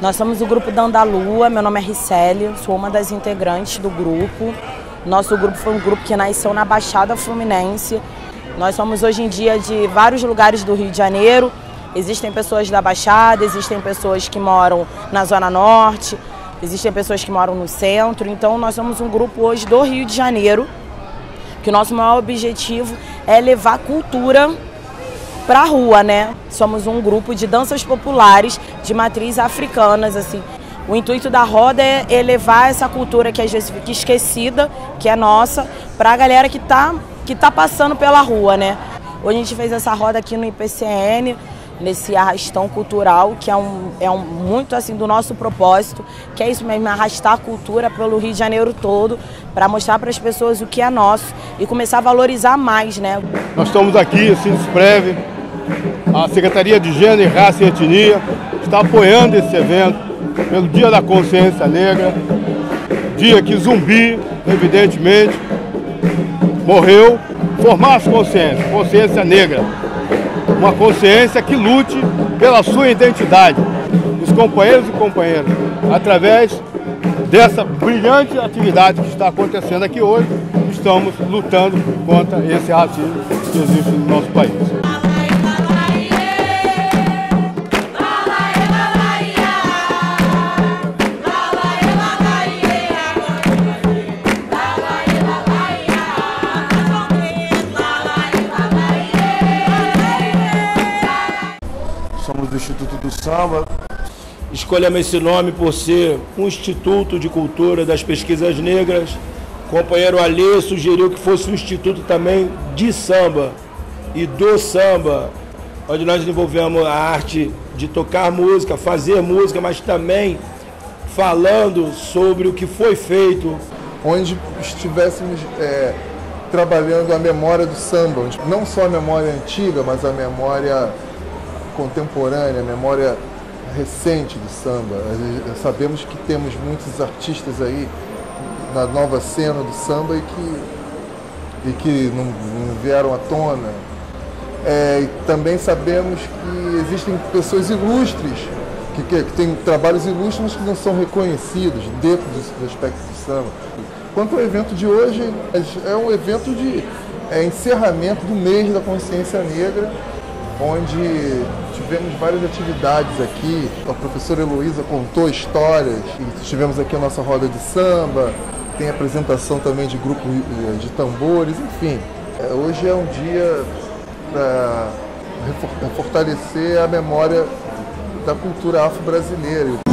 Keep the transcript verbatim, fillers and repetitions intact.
Nós somos o grupo Dandalua, meu nome é Riceli, sou uma das integrantes do grupo. Nosso grupo foi um grupo que nasceu na Baixada Fluminense. Nós somos hoje em dia de vários lugares do Rio de Janeiro. Existem pessoas da Baixada, existem pessoas que moram na Zona Norte, existem pessoas que moram no centro. Então nós somos um grupo hoje do Rio de Janeiro, que o nosso maior objetivo é levar cultura para a rua, né? Somos um grupo de danças populares de matriz africanas, assim. O intuito da roda é elevar essa cultura que às vezes fica esquecida, que é nossa, para a galera que está que tá passando pela rua, né? Hoje a gente fez essa roda aqui no I P C N, nesse arrastão cultural, que é, um, é um, muito assim do nosso propósito, que é isso mesmo, arrastar a cultura pelo Rio de Janeiro todo, para mostrar para as pessoas o que é nosso e começar a valorizar mais, né? Nós estamos aqui, assim, Sprev, a Secretaria de Gênero, Raça e Etnia está apoiando esse evento pelo Dia da Consciência Negra, dia que Zumbi, evidentemente, morreu. Formar as consciências, consciência negra, uma consciência que lute pela sua identidade. Os companheiros e companheiras, através dessa brilhante atividade que está acontecendo aqui hoje, estamos lutando contra esse racismo que existe no nosso país. Somos do Instituto do Samba. Escolhemos esse nome por ser um Instituto de Cultura das Pesquisas Negras. O companheiro Alê sugeriu que fosse um instituto também de samba e do samba, onde nós desenvolvemos a arte de tocar música, fazer música, mas também falando sobre o que foi feito. Onde estivéssemos é, trabalhando a memória do samba, não só a memória antiga, mas a memória contemporânea, a memória recente do samba. Sabemos que temos muitos artistas aí na nova cena do samba e que, e que não, não vieram à tona. É, e também sabemos que existem pessoas ilustres, que, que, que têm trabalhos ilustres, mas que não são reconhecidos dentro do, do aspecto do samba. Quanto ao evento de hoje, é um evento de é, encerramento do mês da consciência negra, onde tivemos várias atividades aqui. A professora Heloísa contou histórias, e tivemos aqui a nossa roda de samba, tem apresentação também de grupo de tambores, enfim. Hoje é um dia para fortalecer a memória da cultura afro-brasileira.